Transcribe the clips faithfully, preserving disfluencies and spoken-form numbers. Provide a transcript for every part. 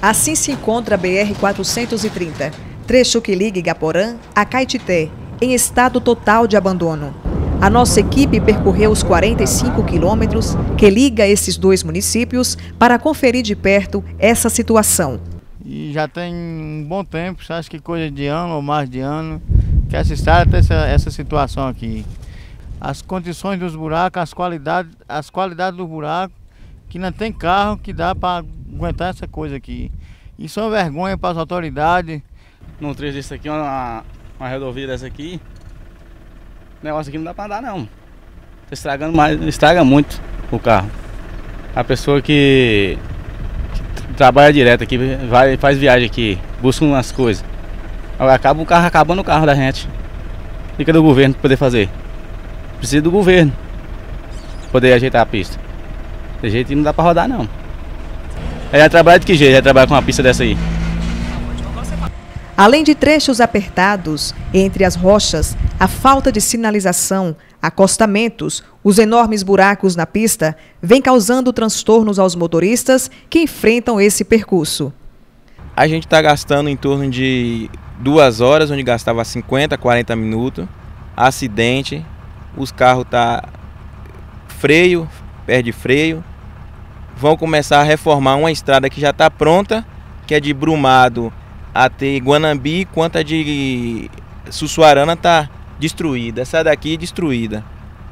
Assim se encontra a B R quatrocentos e trinta, trecho que liga Igaporã a Caetité, em estado total de abandono. A nossa equipe percorreu os quarenta e cinco quilômetros que liga esses dois municípios para conferir de perto essa situação. E já tem um bom tempo, acho que coisa de ano ou mais de ano, que essa estrada tem essa, essa situação aqui. As condições dos buracos, as qualidades, as qualidades do buraco, que não tem carro que dá para aguentar essa coisa aqui. Isso é uma vergonha para as autoridades. Num trecho desse aqui, uma, uma rodovia dessa aqui, o negócio aqui não dá para andar não. Tá estragando mais, estraga muito o carro. A pessoa que, que trabalha direto aqui, vai, faz viagem aqui, busca umas coisas. Agora acaba o carro, acabando o carro da gente. Fica do governo para poder fazer. Precisa do governo poder ajeitar a pista. De jeito que não dá para rodar não. Ela trabalha de que jeito? Ela trabalha com uma pista dessa aí. Além de trechos apertados entre as rochas, a falta de sinalização, acostamentos, os enormes buracos na pista vem causando transtornos aos motoristas que enfrentam esse percurso. A gente está gastando em torno de duas horas, onde gastava cinquenta, quarenta minutos. Acidente, os carros tá freio, perde freio. Vão começar a reformar uma estrada que já está pronta, que é de Brumado até Guanambi, quanto a de Sussuarana está destruída. Essa daqui é destruída.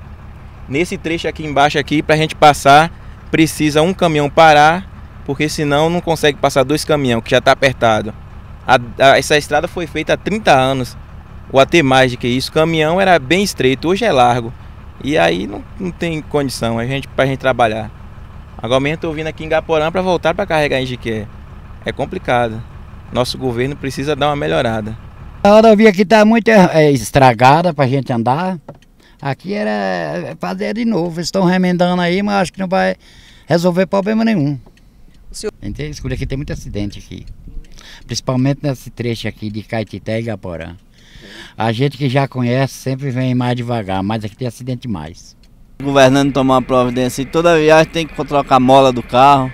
Nesse trecho aqui embaixo aqui, para a gente passar, precisa um caminhão parar, porque senão não consegue passar dois caminhões, que já está apertado. A, a, essa estrada foi feita há trinta anos, ou até mais do que isso. O caminhão era bem estreito, hoje é largo. E aí não, não tem condição a gente, para a gente trabalhar. Agora mesmo estou vindo aqui em Igaporã para voltar para carregar em Jiqué. É complicado. Nosso governo precisa dar uma melhorada. A rodovia aqui está muito é, estragada para a gente andar. Aqui era fazer de novo. Eles estão remendando aí, mas acho que não vai resolver problema nenhum. Senhor... Escura aqui tem muito acidente aqui. Principalmente nesse trecho aqui de Caetité e Igaporã. A gente que já conhece sempre vem mais devagar, mas aqui tem acidente demais. O governante tomar uma providência, toda viagem tem que trocar a mola do carro,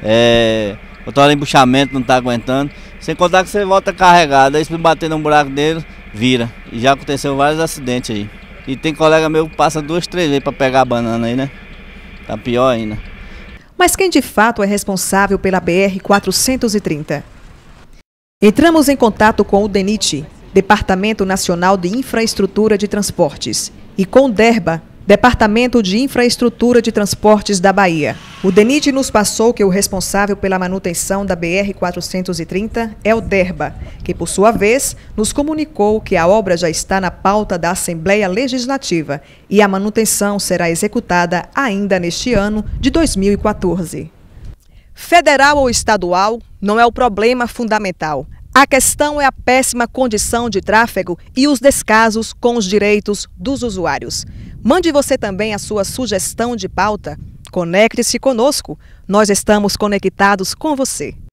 é, o embuchamento não está aguentando. Sem contar que você volta carregado, aí se bater num buraco dele, vira. E já aconteceu vários acidentes aí. E tem colega meu que passa duas, três vezes para pegar a banana aí, né? Tá pior ainda. Mas quem de fato é responsável pela B R quatrocentos e trinta? Entramos em contato com o DENIT, Departamento Nacional de Infraestrutura de Transportes, e com o DERBA, Departamento de Infraestrutura de Transportes da Bahia. O DENIT nos passou que o responsável pela manutenção da B R quatrocentos e trinta é o DERBA, que por sua vez nos comunicou que a obra já está na pauta da Assembleia Legislativa e a manutenção será executada ainda neste ano de dois mil e quatorze. Federal ou estadual não é o problema fundamental. A questão é a péssima condição de tráfego e os descasos com os direitos dos usuários. Mande você também a sua sugestão de pauta. Conecte-se conosco. Nós estamos conectados com você.